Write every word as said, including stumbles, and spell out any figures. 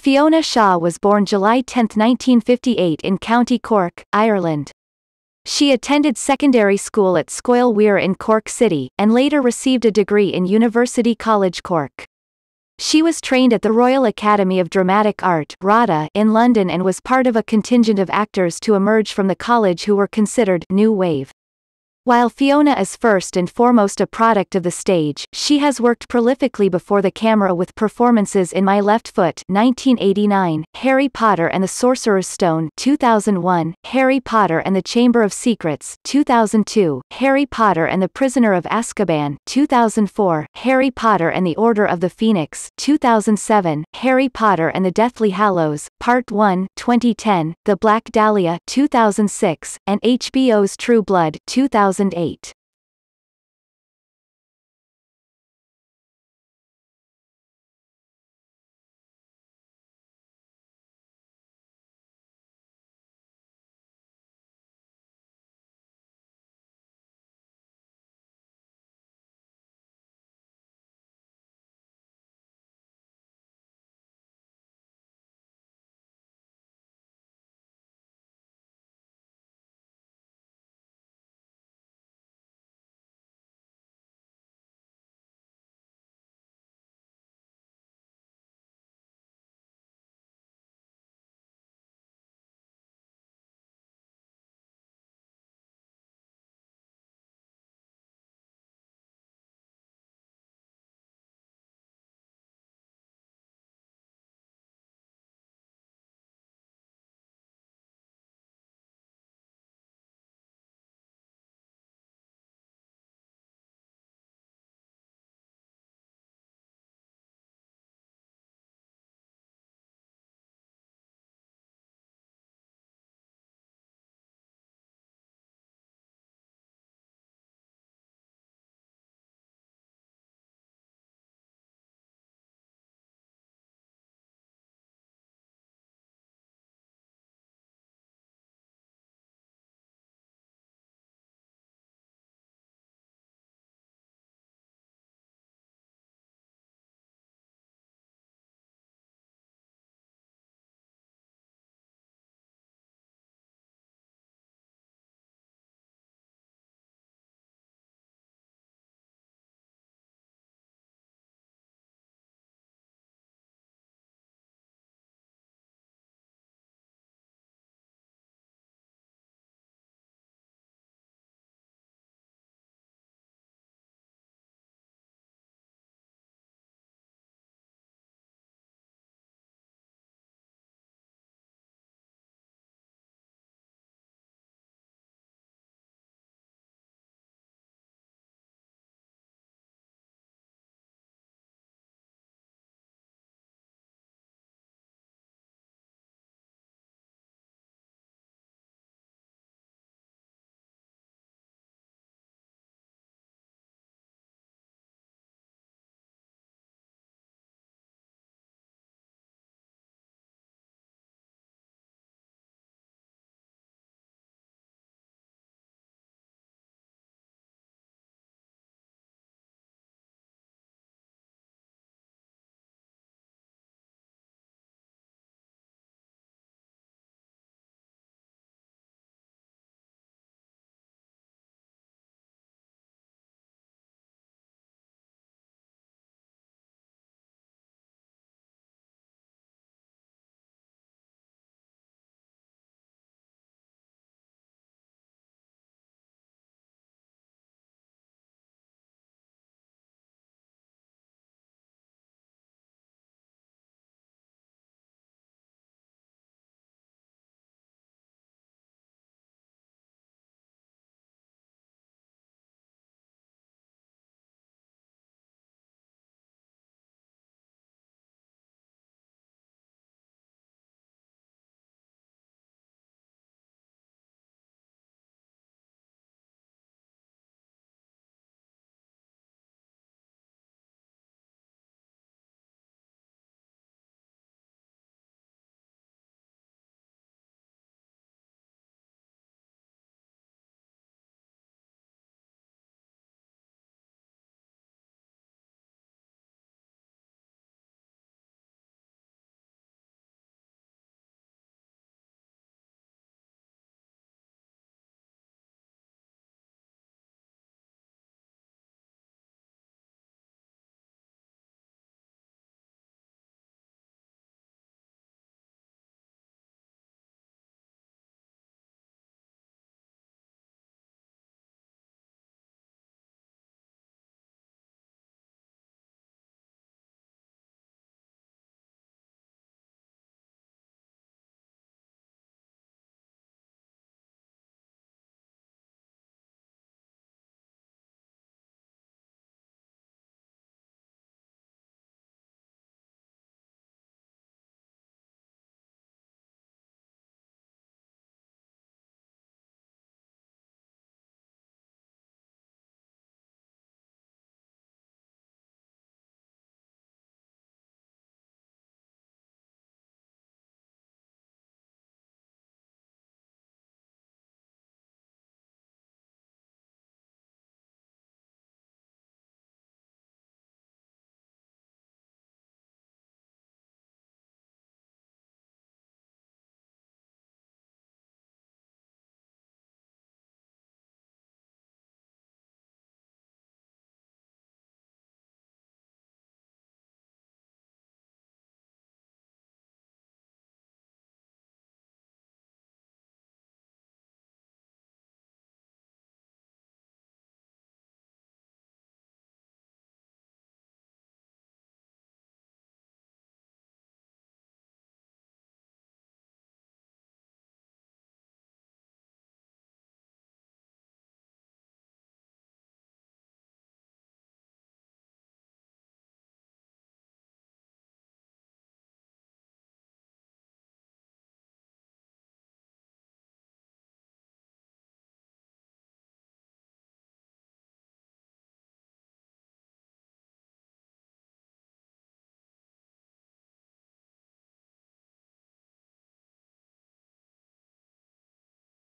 Fiona Shaw was born July tenth nineteen fifty-eight in County Cork, Ireland. She attended secondary school at Scoil Weir in Cork City, and later received a degree in University College Cork. She was trained at the Royal Academy of Dramatic Art (RADA) in London and was part of a contingent of actors to emerge from the college who were considered new wave. While Fiona is first and foremost a product of the stage, she has worked prolifically before the camera with performances in My Left Foot nineteen eighty-nine, Harry Potter and the Sorcerer's Stone two thousand one, Harry Potter and the Chamber of Secrets two thousand two, Harry Potter and the Prisoner of Azkaban two thousand four, Harry Potter and the Order of the Phoenix two thousand seven, Harry Potter and the Deathly Hallows Part one twenty ten, The Black Dahlia two thousand six, and H B O's True Blood two thousand eight.